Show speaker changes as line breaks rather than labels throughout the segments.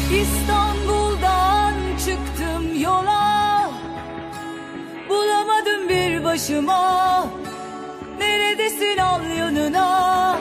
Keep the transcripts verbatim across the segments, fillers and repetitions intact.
İstanbul'dan çıktım yola, bulamadım bir başıma. Neredesin, al yanına.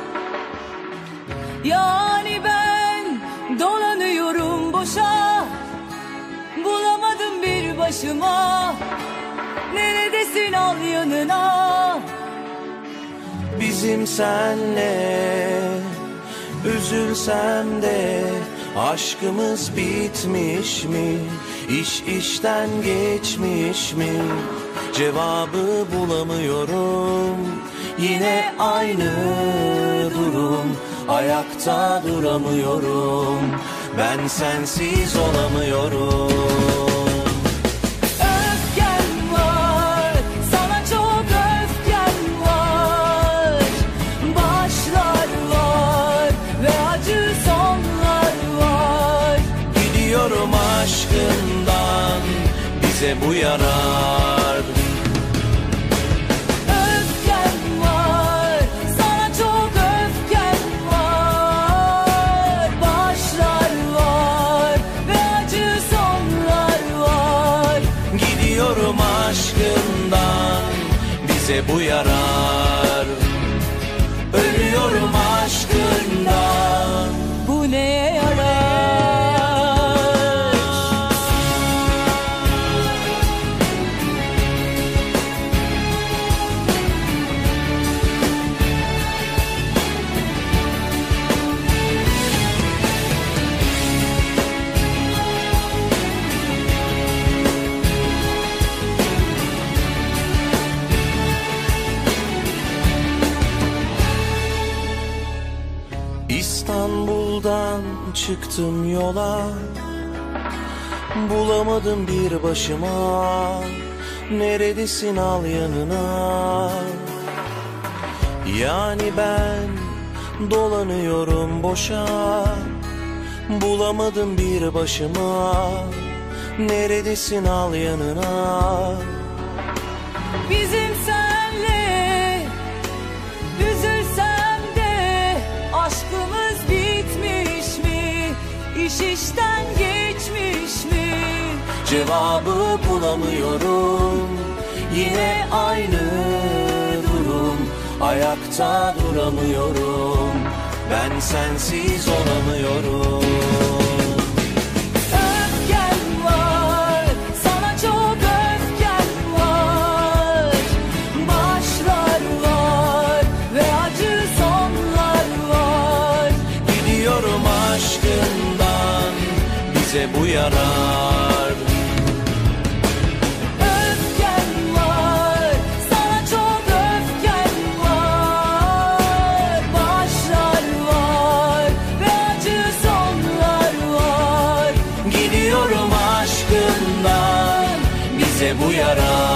Yani ben dolanıyorum boşa, bulamadım bir başıma. Neredesin, al yanına.
Bizim senle üzülsem de aşkımız bitmiş mi? İş işten geçmiş mi? Cevabı bulamıyorum. Yine aynı durum, ayakta duramıyorum. Ben sensiz olamıyorum. Aşkından bize bu yarar.
Öfkem var, sana çok öfkem var. Başlar var ve acı sonlar var.
Gidiyorum aşkından bize bu yarar. Ölüyorum aşkından.
Bu neye yarar?
İstanbul'dan çıktım yola, bulamadım bir başıma. Neredesin, al yanına. Yani ben dolanıyorum boşa, bulamadım bir başıma. Neredesin, al yanına.
Bizim senle üzülsem de aşkımız bitmiş mi? İş işten geçmiş mi?
Cevabı bulamıyorum. Yine aynı durum, ayakta duramıyorum. Ben sensiz olamıyorum.
Öfkem var, sana çok öfkem var. Başlar var ve acı sonlar var.
Gidiyorum aşkından bize bu yarar.
Öfkem var, sana çok öfkem var. Başlar var ve acı sonlar var.
Gidiyorum aşkından bize bu yarar.